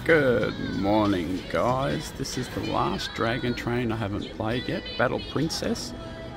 Good morning, guys. This is the last Dragon Train I haven't played yet, Battle Princess.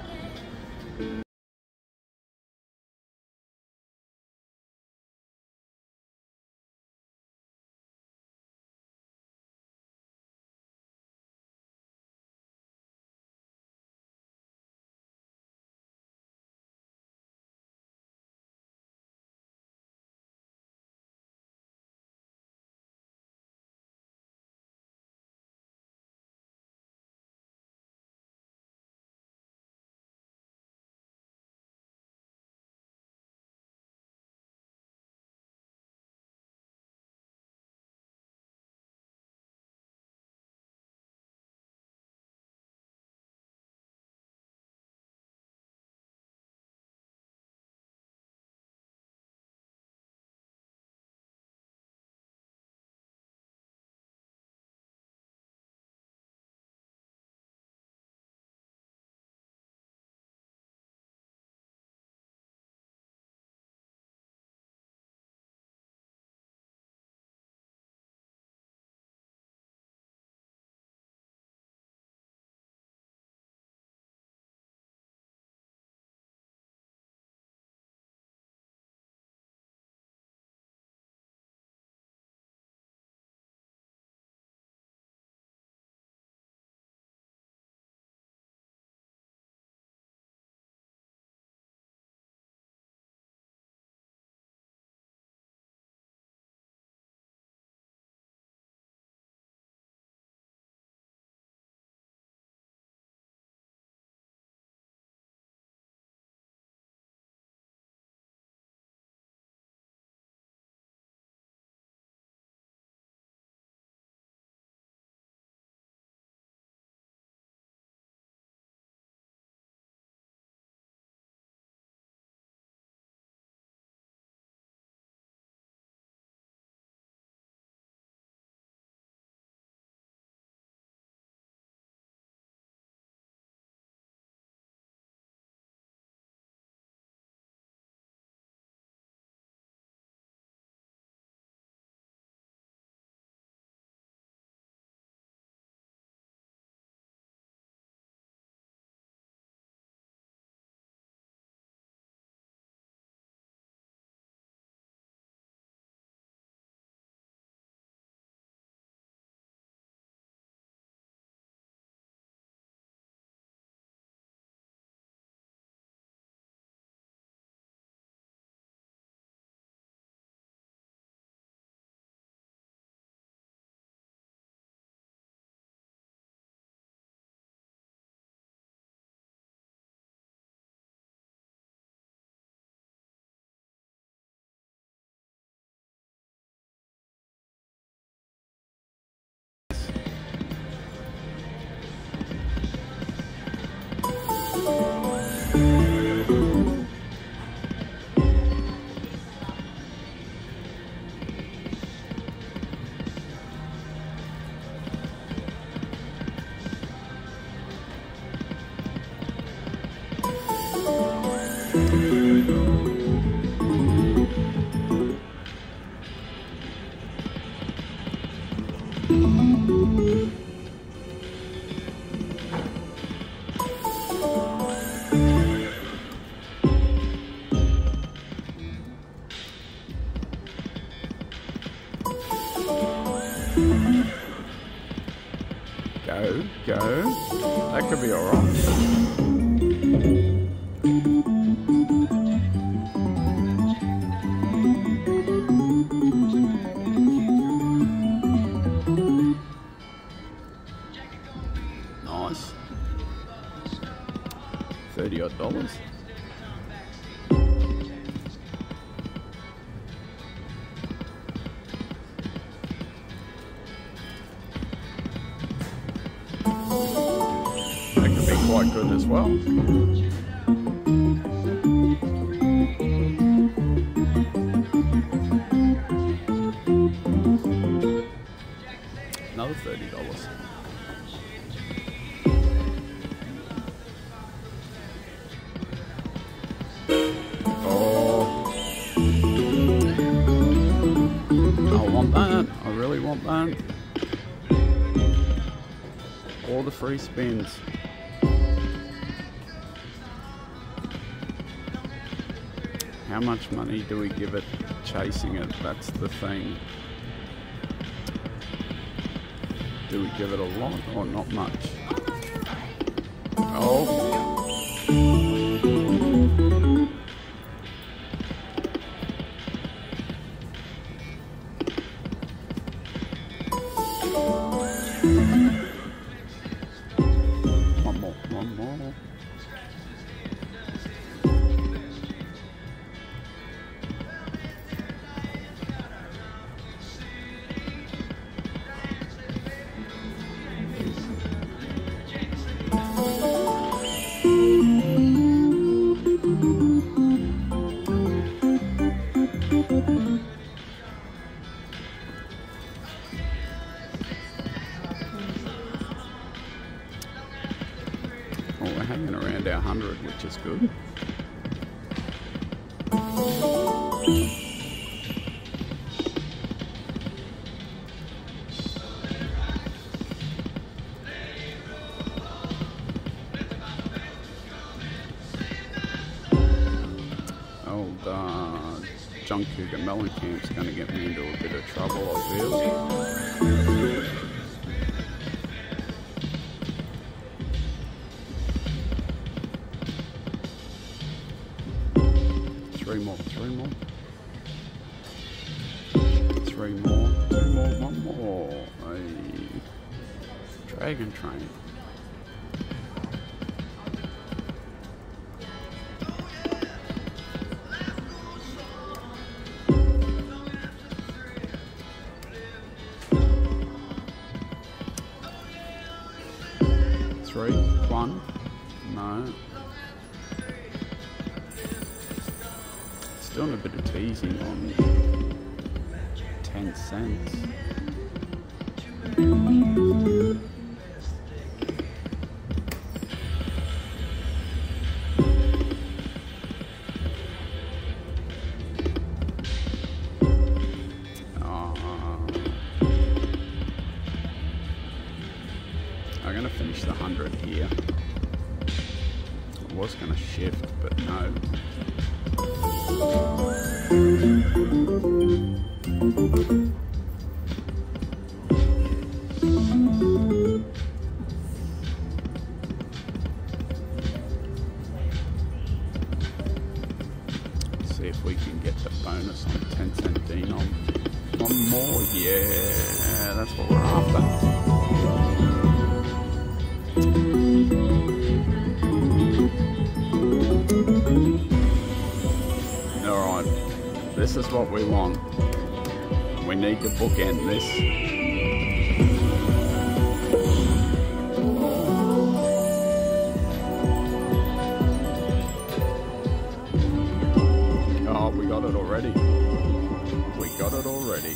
Go. That could be alright. Nice. $30 odd. Quite good as well. Another $30. Oh, I want that. I really really want that? All the free spins. How much money do we give it chasing it? That's the thing. Do we give it a lot or not much? Oh. One more. Oh, we're hanging around our 100, which is good. Old John Cougar Mellencamp's going to get me into a bit of trouble, I feel. Three more, two more, one more. A dragon train. Three, one, no. Doing a bit of teasing on 10 cents. I'm going to finish the 100 here. I was going to shift, but no. See if we can get the bonus on 10 cent denom. One more, yeah, that's what we're after. Alright, this is what we want. We need to bookend this. Oh, we got it already. We got it already.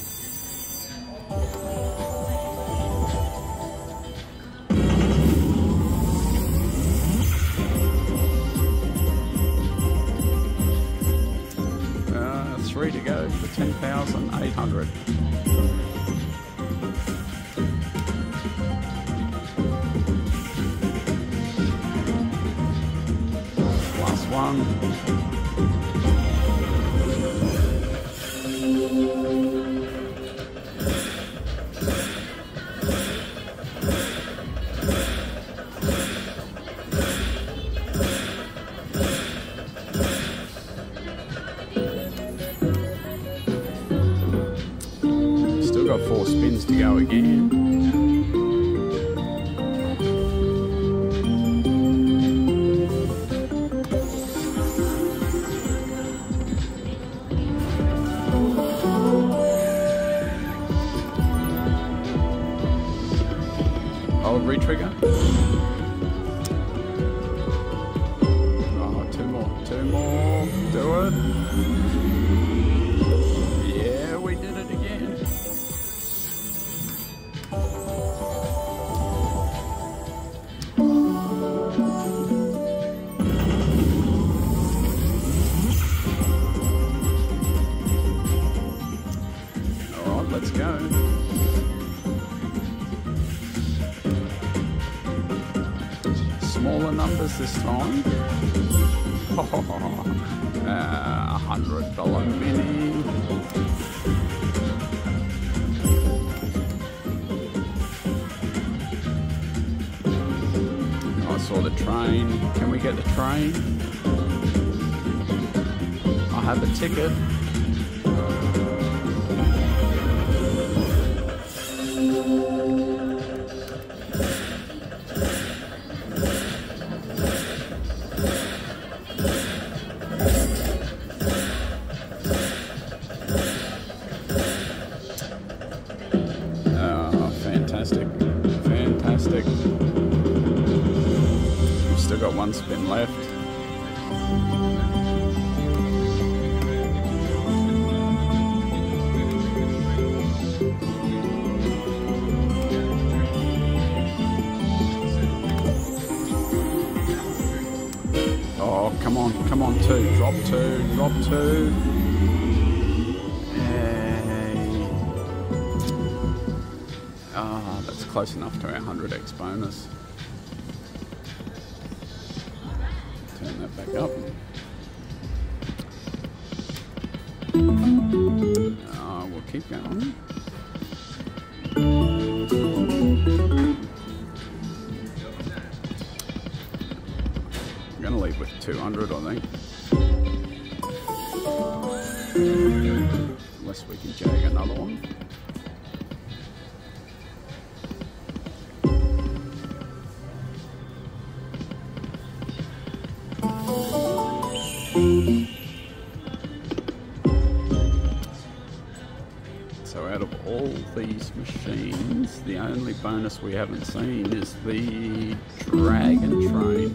Three to go for 10,800. Last one. Got 4 spins to go again. Oh, re-trigger. Oh, two more. Do it. Yeah, we did it again. Alright, let's go. smaller numbers this time. $100 mini. I saw the train. Can we get the train? I have a ticket. Fantastic. We've still got one spin left. Oh, come on, two. Drop two. That's close enough to our 100x bonus. Turn that back up. We'll keep going. I'm going to leave with 200, I think. Unless we can jag another one. So out of all these machines, the only bonus we haven't seen is the Dragon Train.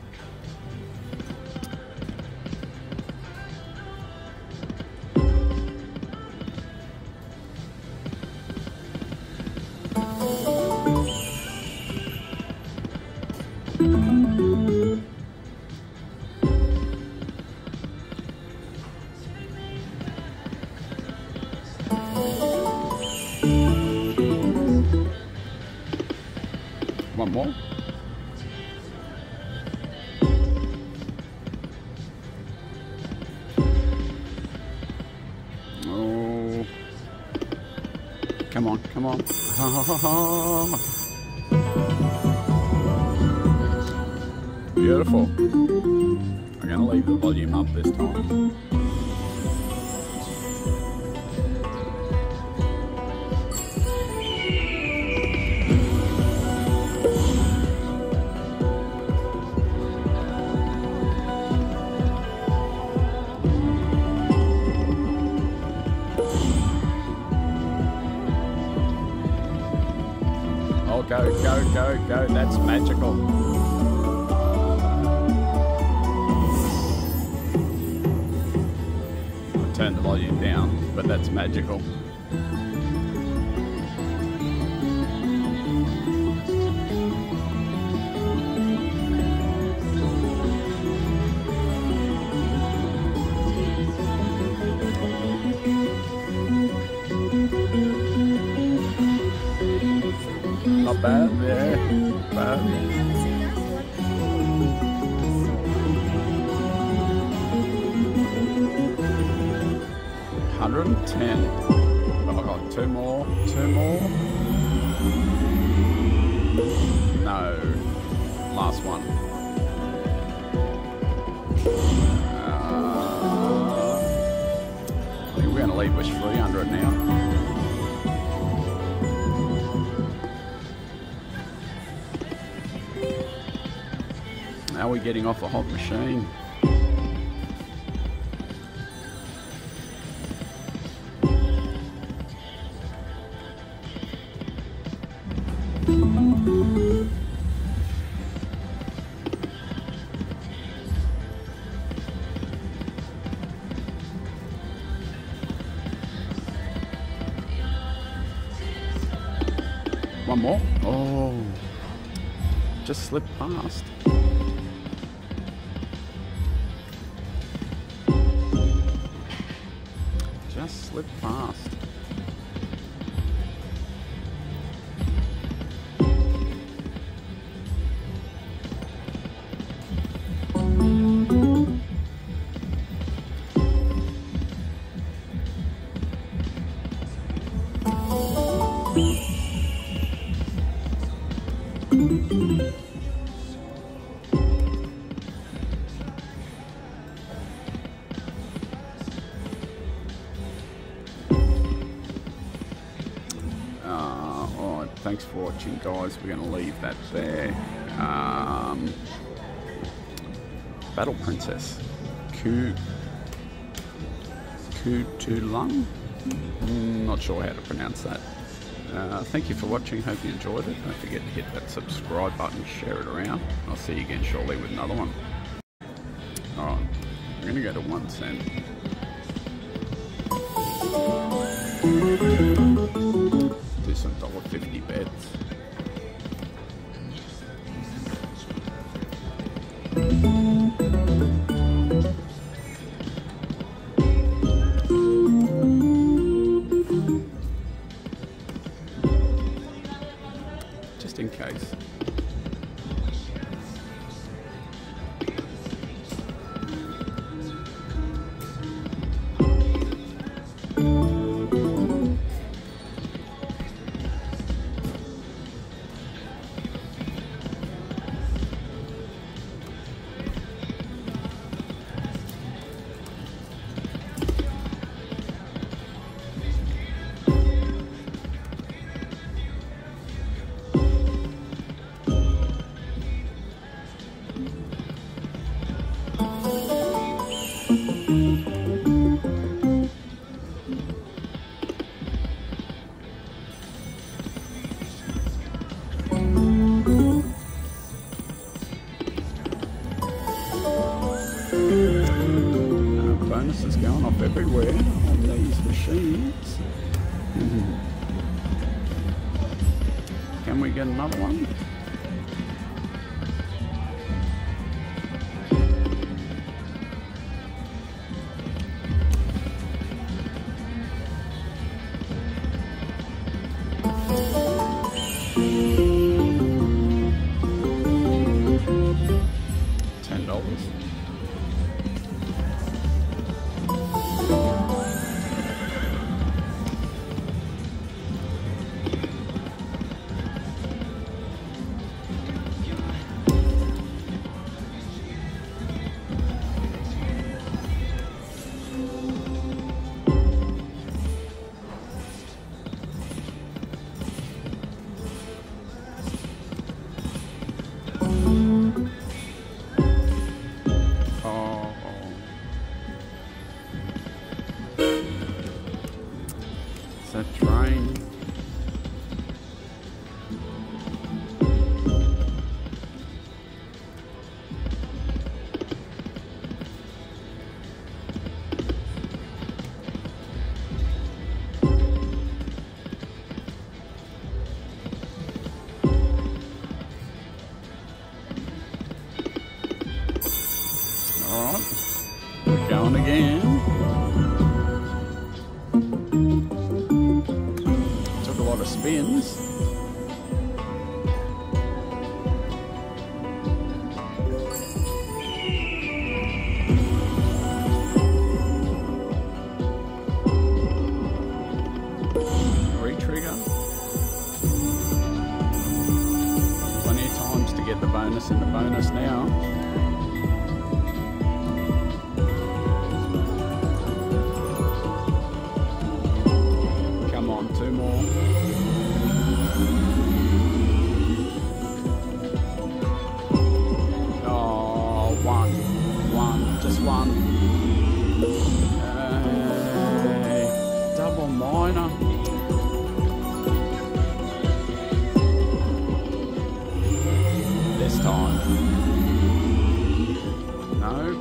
One more. Oh, come on. Beautiful. I'm going to leave the volume up this time. Go. That's magical. I'll turn the volume down, but that's magical. Not bad, yeah. Bad. 110. Oh, I've got two more. No. Last one. I think we're going to leave with 300 now. Now we're getting off a hot machine. One more. Oh, just slipped past. Just slipped past. Alright, thanks for watching, guys. We're going to leave that there. Battle Princess. Khutulun? Not sure how to pronounce that. Thank you for watching. Hope you enjoyed it. Don't forget to hit that subscribe button, share it around. I'll see you again shortly with another one. Alright, I'm going to go to 1 cent. Do some $1.50 bets. Just in case. Bonuses going off everywhere on these machines. Can we get another one? $10. That train. All right, we're going again. Spins. Re-trigger. Plenty of times to get the bonus in the bonus now. Come on, 2 more. One. Double minor. This time. No.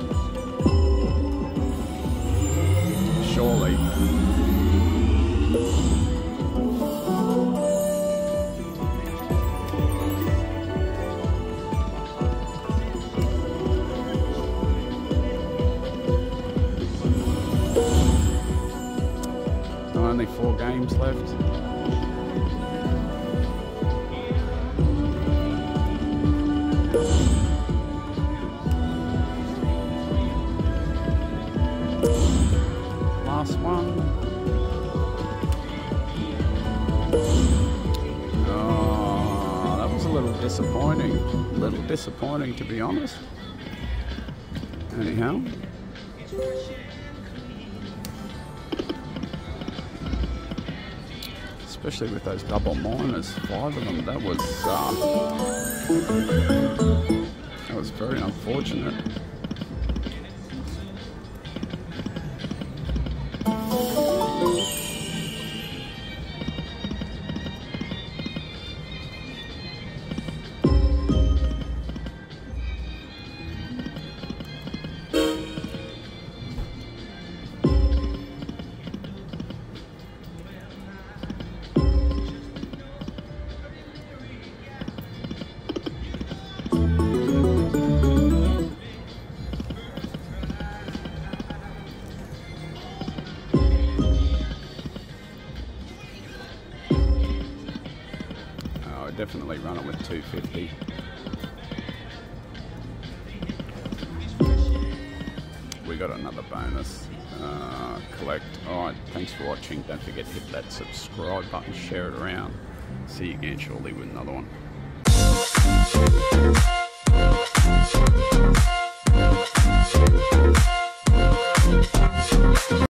Surely. Only 4 games left. Last one. Oh, that was a little disappointing to be honest. Anyhow. Especially with those double minors, 5 of them, that was very unfortunate. Definitely run it with 250. We got another bonus. Collect. Alright, thanks for watching. Don't forget to hit that subscribe button, share it around. See you again shortly with another one.